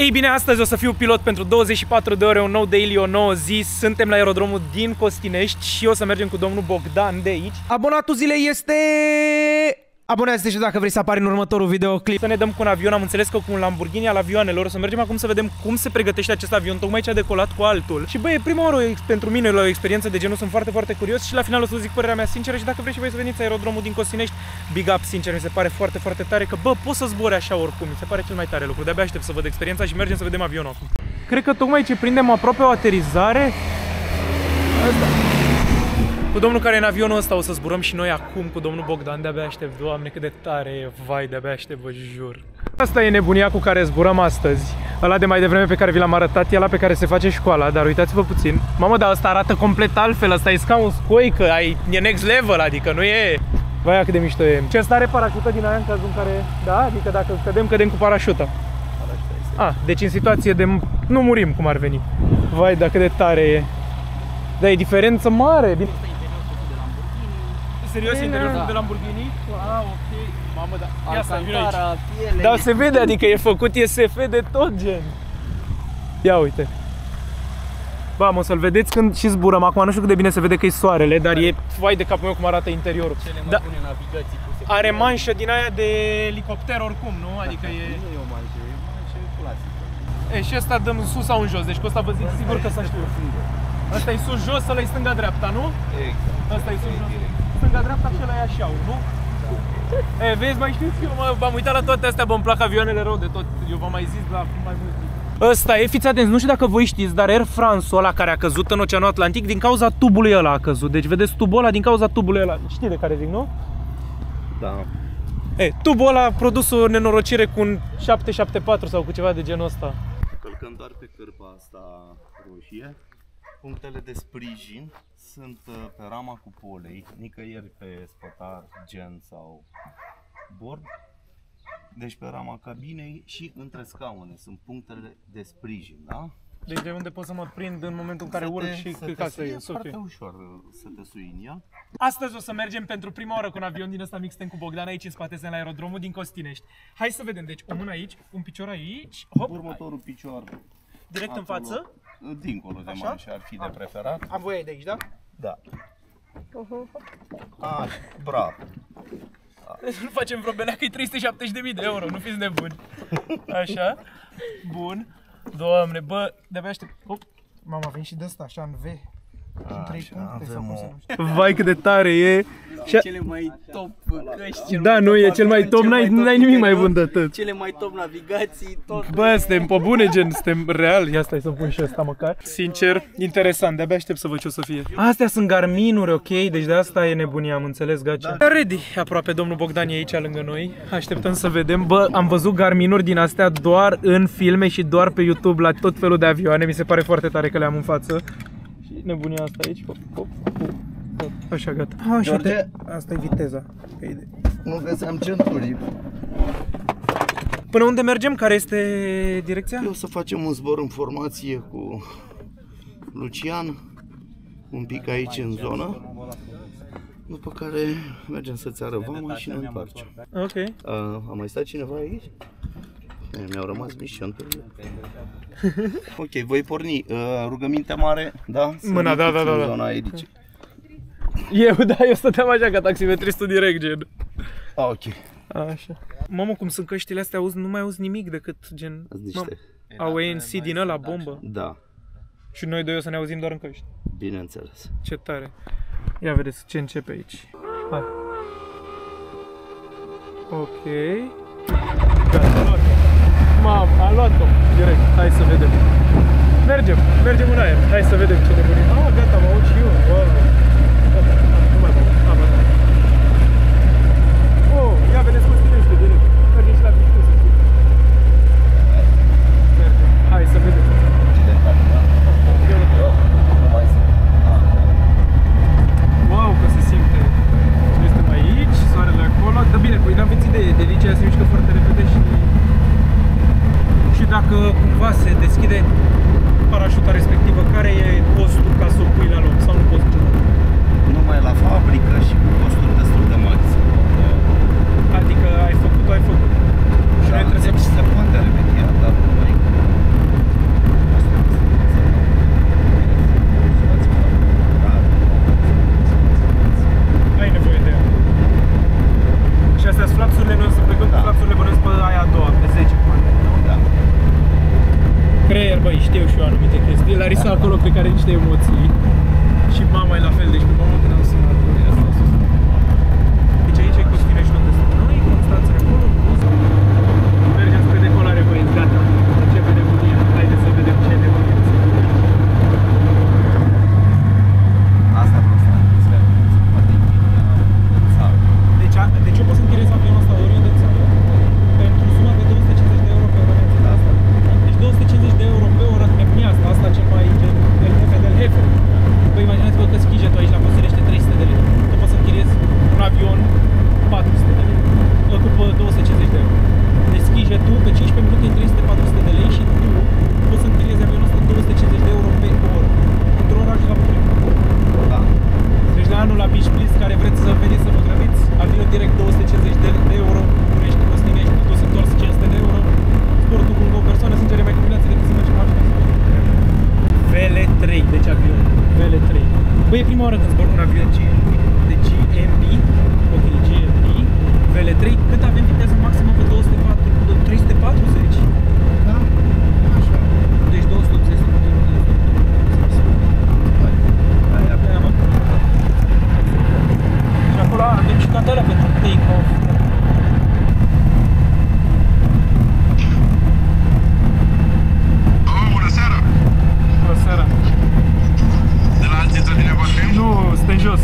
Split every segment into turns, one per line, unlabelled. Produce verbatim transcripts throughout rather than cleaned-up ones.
Ei bine, astăzi o să fiu pilot pentru douăzeci și patru de ore, un nou daily, o nouă zi. Suntem la aerodromul din Costinești și o să mergem cu domnul Bogdan de aici. Abonatul zilei este... Abonează-te și dacă vrei să apari în următorul videoclip. Să ne dăm cu un avion, am înțeles că cu un Lamborghini al avioanelor. O să mergem acum să vedem cum se pregătește acest avion, tocmai ce a decolat cu altul. Și băi, e prima oară pentru mine la o experiență de genul, sunt foarte, foarte curios și la final o să zic părerea mea sinceră și dacă vrei și voi să veniți aerodromul din Costinești, big up, sincer, mi se pare foarte, foarte tare că bă, poți să zbori așa oricum, mi se pare cel mai tare lucru. De-abia aștept să văd experiența și mergem să vedem avionul acum. Cred că tocmai ce prindem aproape o aterizare. Asta. Cu domnul care e în avionul ăsta o să zburăm și noi acum cu domnul Bogdan, de-abia aștept, Doamne, cât de tare e, vai, de-abia aștept, vă jur. Asta e nebunia cu care zburăm astăzi. Ăla de mai devreme pe care vi l-am arătat e ăla pe care se face școala, dar uitați-vă puțin. Mamă, dar ăsta arată complet altfel, ăsta e ca un scoică, ai, e next level, adică nu e... Vai, cât de mișto e. Ce ăsta are parașută din aia în cazul în care... Da, adică dacă cădem, cădem cu parașuta. Ah, deci în situație de... nu murim, cum ar veni. Vai, dar cât de tare e. Da, e diferență mare. Bine. Serios, e interiorul da. de Lamborghini? Ah, ok. Mamă, da. Ia stai, vino aici. Da, se vede, adică e făcut E S F de tot gen. Ia uite. Bă, mă, să-l vedeți când și zburăm. Acum nu știu cât de bine se vede că e soarele, dar e vai de capul meu cum arată interiorul. Cele mai da. bune navigații puse. Are manșă din aia de elicopter oricum, nu? Adică e... Nu e o manșă, e o manșă clasică. E, și ăsta dăm sus sau în jos, deci cu ăsta vă zic sigur că să știu. Ăsta e sus-jos, ăla e stânga-dreapta, nu? Exact. Ăsta e sus-jos. Stânga-dreapta și ăla e așa, nu? Da. E, vezi, mai știți că eu m-am uitat la toate astea, bă, îmi plac avioanele rău de tot. Eu v-am mai zis la mai mult timp. Ăsta e, fiți atenți, nu știu dacă voi știți, dar Air France-ul ăla care a căzut în Oceanul Atlantic, din cauza tubului ăla a căzut. Deci vedeți tubul ăla din cauza tubului ăla. Știi de care zic, nu? Da. E, tubul ăla a produs o nenorocire cu un șapte șapte patru sau cu ceva de genul ăsta.
Călcăm doar pe cârpa asta roșie. Punctele de sprijin sunt pe rama cupolei, nicăieri pe spătar, gen sau bord. Deci pe rama cabinei și între scaune sunt punctele de sprijin, da?
Deci de unde pot să mă prind în momentul în care
să
urc
te,
și
să
ca să ies.
foarte okay. ușor să te sui în ea.
Astăzi o să mergem pentru prima oară cu un avion din ăsta mic, suntem cu Bogdan aici în spate, la aerodromul din Costinești. Hai să vedem, deci o mână aici, un picior aici, hop.
Următorul picior
direct acolo, în față.
Dincolo de manșă ar fi de preferat.
Am voie de aici, da?
Da. Ah, bravo.
Nu facem vreo benea că e trei sute șaptezeci de mii de euro, nu fiți nebuni. Așa. Bun. Doamne, bă, de-abia aștept. Hop. Mama, avem și de ăsta, așa, în V. În trei puncte sau cum să nu știu. Vai, cât de tare e.
Cele mai top căști.
Da, nu, e cel mai top, n-ai nimic mai bun de atât.
Cele mai top navigații, tot.
Bă, suntem pe bune, gen, suntem real. Ia stai să pun și ăsta măcar. Sincer, interesant, de-abia aștept să văd ce o să fie. Astea sunt Garmin-uri, ok, deci de asta e nebunia, am înțeles, gace. Da. Ready, aproape domnul Bogdan e aici lângă noi. Așteptăm să vedem. Bă, am văzut Garmin-uri din astea doar în filme și doar pe YouTube la tot felul de avioane. Mi se pare foarte tare că le-am în față. Și nebunia asta aici, hop, hop, hop. Așa, gata. Așa, te... Asta e viteza.
Nu găseam centuri.
Până unde mergem? Care este direcția?
O să facem un zbor în formație cu Lucian, un pic aici în zonă, după care mergem să-ți arăt vama și ne întoarcem.
Ok. Uh,
a mai stat cineva aici? Mi-au rămas mici centurile. Ok, voi porni. Uh, rugăminte mare, da?
Mâna, da, da, da, da.
Zona aici.
Eu, da, eu stăteam așa ca taximetristul direct, gen.
Ah, ok.
Așa. Mamă, cum sunt căștile astea, auzi, nu mai auzi nimic decât gen... Mamă, au A N C din ăla, bombă?
Da.
Și noi doi o să ne auzim doar în căști?
Bineînțeles.
Ce tare. Ia vedeți ce începe aici. Hai. Ok. Gata, luat-o. Mamă, a luat-o. Direct, hai să vedem. Mergem, mergem în aer. Hai să vedem ce nebunie. Ah, gata, mă aud și eu. Wow. Nu mai mă. Ah, bă. Oh, ia vedeți cum se crește direct. Mergem și la pictul să știi. Mergem. Hai să vedem. Wow, că se simte. Noi suntem aici, soarele acolo. Dar bine, păi n-aveți idee. De aici se mișcă foarte repede și... Și dacă cumva se deschide parașuta respectivă, care e postul ca să o pui la loc sau nu poți niciodată?
Numai la fabrică și cu costuri destul de mari.
Adică ai făcut-o, ai făcut. Și
da,
noi trebuie
deci
să...
se poate remedia, dar noi
știu și eu anumite chestii. Larisa acolo cred că are niște emoții. Și mama e la fel, deci cu mama când am sunat, asta a sus. Deci aici e Costinești unde sunt noi, Constanța acolo, mergem spre decolare, băieți, gata. Începe nebunia, haideți să vedem ce e nebunia.
Asta vreau să înțeleg, poate în țară.
Deci, a, deci eu pot să închiriez avionul ăsta oriunde în țară pentru suma de două sute cincizeci de euro pe oră.
Asta.
Deci două sute cincizeci de euro pe oră, nebunia asta, asta cel mai gen del jefe del jefe. Păi imaginați-vă că schije tu aici la Costinești trei sute de lei. Tu poți să închiriezi un avion patru sute de lei. Îl cupă două sute cincizeci de euro. Deci schije tu pe cincisprezece minute în trei sute patru sute de lei și tu poți să închiriezi avionul ăsta două sute cincizeci de euro pe oră. Într-o oră ajungi la București.
Da.
Deci la anul la Beach Please care vreți să veniți să vă grăbiți, avion direct două sute cincizeci de euro, București, Costinești, dus întors cinci sute de euro. Sportul cu o persoană, sincer, e mai combinație decât să mergem la avion. V L trei, deci avion. V L trei. Băi, e prima oară când zbor un avion G M B. De G M B. Ok, G M B. V L trei. Cât avem viteză maximă pe două sute patru, trei sute patruzeci?
Da? Așa.
Deci două sute optzeci.
Aia,
Aia, mă. Și acolo avem și cantele pentru take-off.
Bună seara!
Bună seara.
De la altitudine vorbim?
Nu, suntem jos.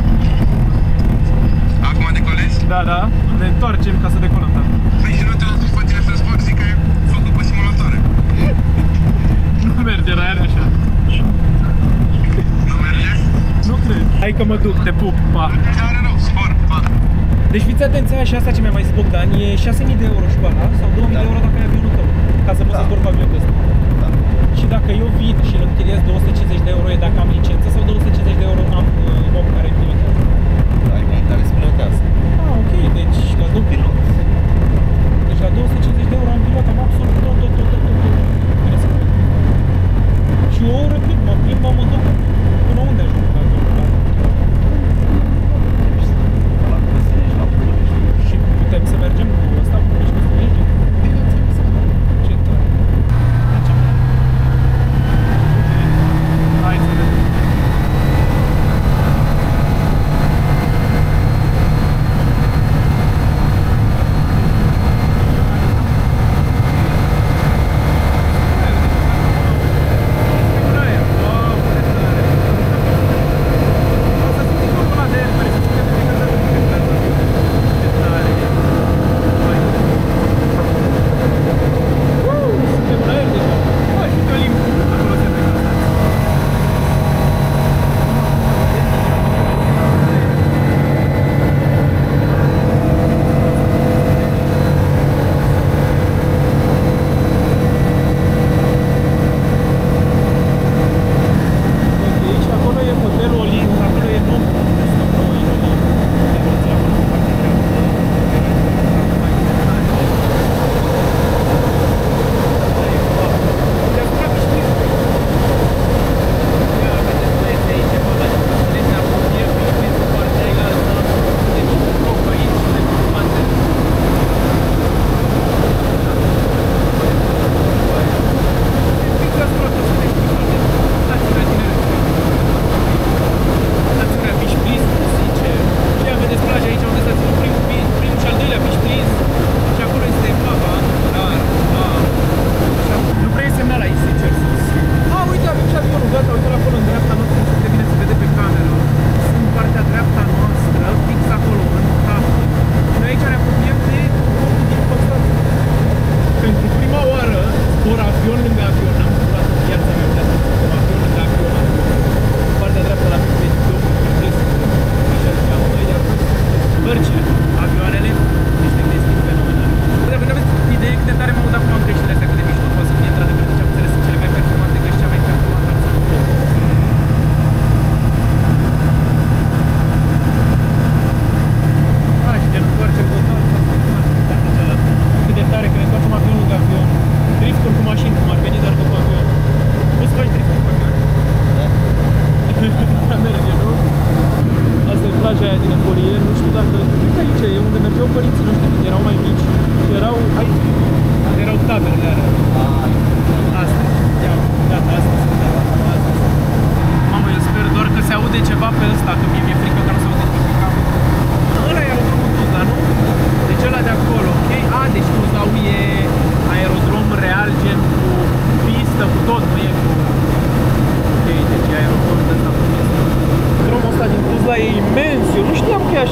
Acum decolezi?
Da, da. Ne întoarcem ca să decolăm, da.
Păi și nu te las pe tine să zbori, zic că e făcut pe simulatoare.
Nu merge, la aia așa.
Nu merge?
Nu cred. Hai că mă duc, te pup, pa.
Are rău, zbor, pa!
Deci fiți atenți, aia și asta ce mi-a mai zis Bogdan, e șase mii de euro școala sau două mii
Da.
de euro dacă ai avionul tău, ca să poți
Da.
să zbor cu avionul ăsta.
Da.
Și dacă eu vin și îl închiriez două sute cincizeci de euro e dacă am licență sau două sute cincizeci de euro am uh, om care îmi pilotează.
Ai mei care se pilotează.
Ah, ok, deci la două
Pilot.
Deci la două sute cincizeci de euro am pilot, am absolut tot, tot, tot, tot, tot, tot. Bine să cred. Și o oră cât mă plimb, mă duc până unde ajung la avionul ăla.
La Costinești, la București.
Și putem să mergem cu ăsta, cu București, Costinești?
Bineînțeles că da.
Ce tare.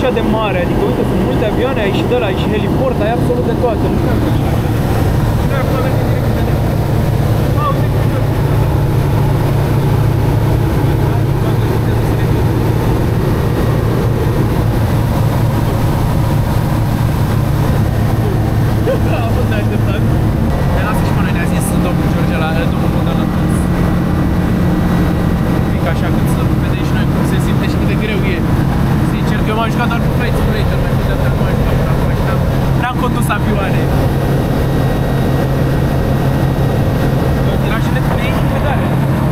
așa de mare, adică uite, sunt multe avioane, ai și de la, ai și heliport, ai absolut de toate, nu știu cum așa. Da, acum mergem direct în vedere. A, uite cum e. A fost neașteptat. Ne lasă și pe noi, ne-a zis domnul George, la domnul Bogdan la Tâns. Pic așa, când să vedem și noi cum se simte și cât de greu e. Sincer, că eu m-am jucat doar cu Flight Simulator, mai mult de atât nu m-am jucat până acum și n-am condus avioane. Era și de pune și pedale.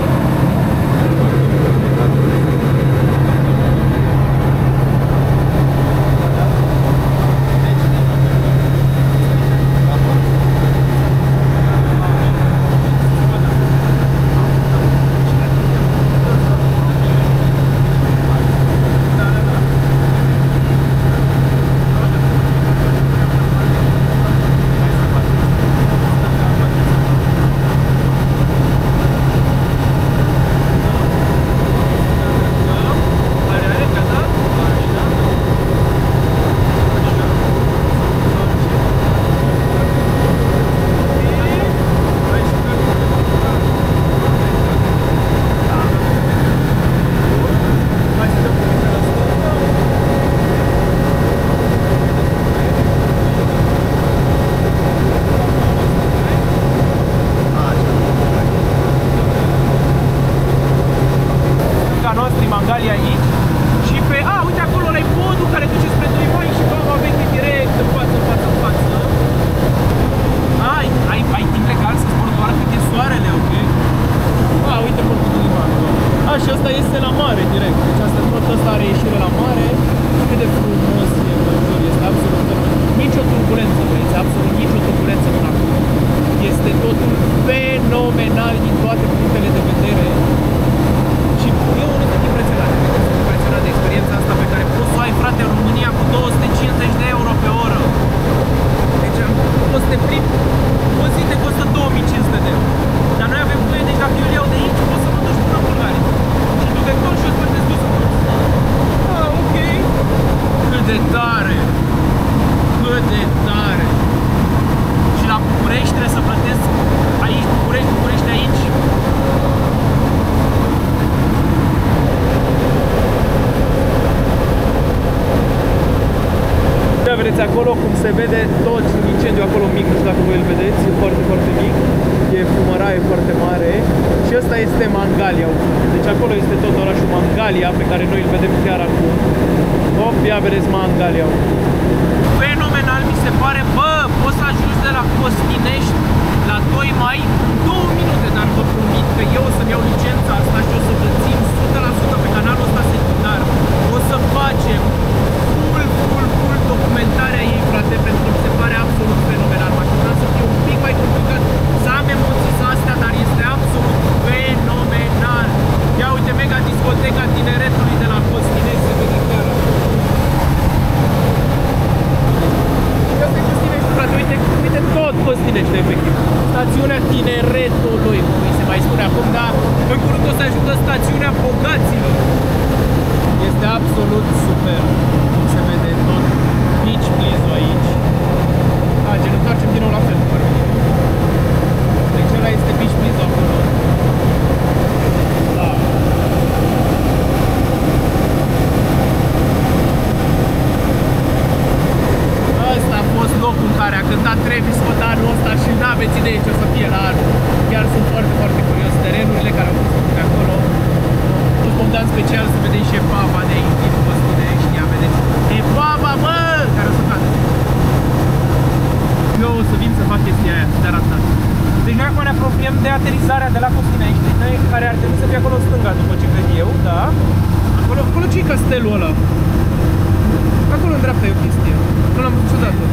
Acolo, cum se vede, tot un incendiu acolo mic, nu știu dacă voi îl vedeți, e foarte, foarte mic, e fumăraie foarte mare și ăsta este Mangalia. Deci acolo este tot orașul Mangalia, pe care noi îl vedem chiar acum. Hop, ia vedeți Mangalia. Fenomenal mi se pare, bă, poți să ajungi de la Costinești la doi mai în două minute, dar vă promit că eu o să-mi iau licența asta și o să vă țin o sută la sută pe canalul ăsta secundar. O să facem full, full, full documentarea ei, frate, pentru că mi se pare absolut fenomenal. M-aș putea să fie un pic mai complicat, să am emoții astea, dar este absolut fenomenal. Ia uite, mega discoteca tineretului de la Costinești, se vede chiar. Asta e Costinești, frate, uite, uite tot Costinești, efectiv. Stațiunea tineretului, cum se mai spune acum, dar în curând o să ajungă stațiunea bogaților. Este absolut super. Se vede tot Beach Please-ul aici. A, gen, întoarcem din nou la fel. Deci ăla este Beach Please-ul acolo. Da. Ăsta a fost locul în care a cântat Travis Scott anul ăsta și n-aveți idee ce o să fie la anul. Chiar sunt foarte, foarte curios. Terenurile care au fost făcute acolo. Bogdan special să vedeți și Epava de aici din Costinești, ia vedeți Epava, bă, care o să facă. Eu o să vin să fac chestia aia, de arătat. Deci noi acum ne apropiem de aterizarea de la Costinești, deci noi care ar trebui să fie acolo în stânga, după ce cred eu, da? Acolo, acolo ce-i castelul ăla? Acolo în dreapta e o chestie, nu l-am văzut niciodată.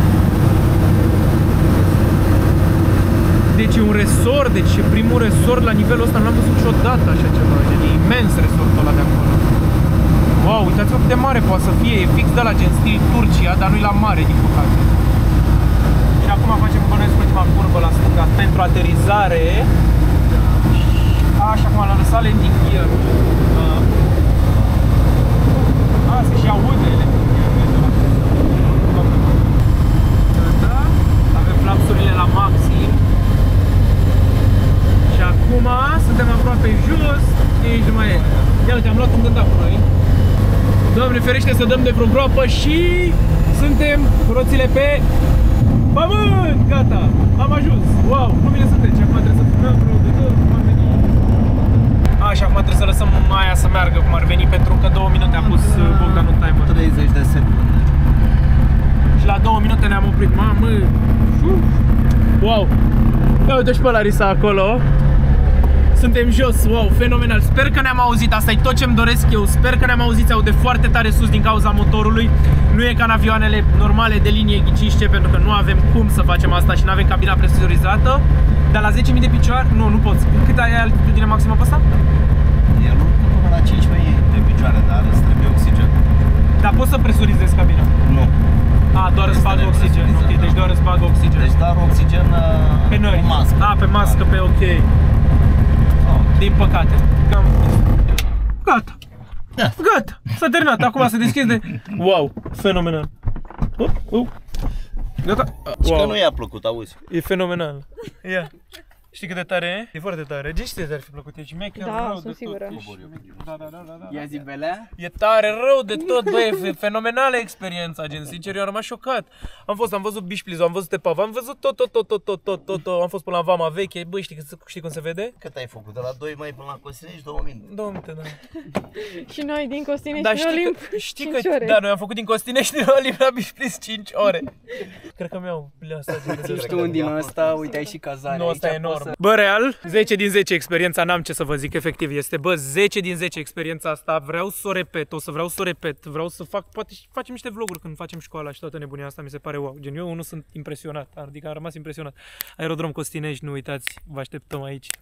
Deci e un resort, deci e primul resort la nivelul ăsta, nu l-am văzut niciodată așa ceva, e imens resortul ăla de acolo. Wow, uitați-vă cât de mare poate să fie, e fix de la gen stil Turcia, dar nu-i la mare, din păcate. Și acum facem bănuiesc ultima curbă la stânga pentru aterizare. Așa, acum l-am lăsat landing gear. A, se și aude landing gear. timelapsurile la maxim. Și acum suntem aproape jos, nici nu mai e. Ia uite, am luat un gândap cu noi. Doamne ferește să dăm de vreo groapă și suntem cu roțile pe pământ! Gata, am ajuns! Wow, nu bine să trece, acum trebuie să fumăm rău de tot, cum ar veni. A, și acum trebuie să lăsăm aia să meargă cum ar veni, pentru că două minute a pus Bogdan un timer.
treizeci de secunde.
Și la două minute ne-am oprit, mamă! Wow! Ia uite și pe Larisa acolo. Suntem jos, wow, fenomenal. Sper că ne-am auzit, asta e tot ce-mi doresc eu. Sper că ne-am auzit, se aude foarte tare sus din cauza motorului. Nu e ca în avioanele normale de linie, ghiciște, pentru că nu avem cum să facem asta și nu avem cabina presurizată. Dar la zece mii de picioare, nu, nu poți. Cât ai altitudine maximă pe asta?
El urcă până la cinci mii de picioare, dar îți trebuie oxigen.
Dar poți să presurizezi cabina?
Nu.
A, doar îți bag oxigen, ok, deci doar îți bag oxigen.
Deci doar oxigen
pe noi.
Cu mască.
A, pe mască, pe ok. Din păcate. Gata.
Da.
Gata. S-a terminat. Acum se deschide. Wow. Fenomenal. Uh, uh. Gata.
Și
Wow.
că nu i-a plăcut, auzi.
E fenomenal. Ia. Știi cât de tare e? E foarte tare. De ce ți ar fi plăcut? E mecher
Da,
rău
sunt
de
sigură.
tot. Da, da, da, da, da.
Ia zi belea.
E tare rău de tot, băi, e fenomenală experiența, gen, sincer, eu am rămas șocat. Am fost, am văzut Bișplizu, am văzut Tepav, am văzut tot, tot, tot, tot, tot, tot, tot, tot, am fost până la Vama Veche, băi, știi, știi cum se vede?
Cât ai făcut? De la doi mai până la Costinești, două minute.
Două minute, da.
Și noi din Costinești
Da,
și
știi
Olimp,
că, știi
cinci
că,
ore.
da, noi am făcut din Costinești din Olimp la Bișpliz cinci ore. Cred că mi-au asta.
Ești un din ăsta, uite, ai și cazare.
Nu, asta e
aici, poți
enorm.
să-
Bă, real, zece din zece experiența, n-am ce să vă zic, efectiv, este, bă, zece din zece experiența asta, vreau să o repet, o să vreau să o repet, vreau să fac, poate facem niște vloguri când facem școala și toată nebunia asta, mi se pare wow, gen, eu unul sunt impresionat, adică am rămas impresionat. Aerodrom Costinești, nu uitați, vă așteptăm aici.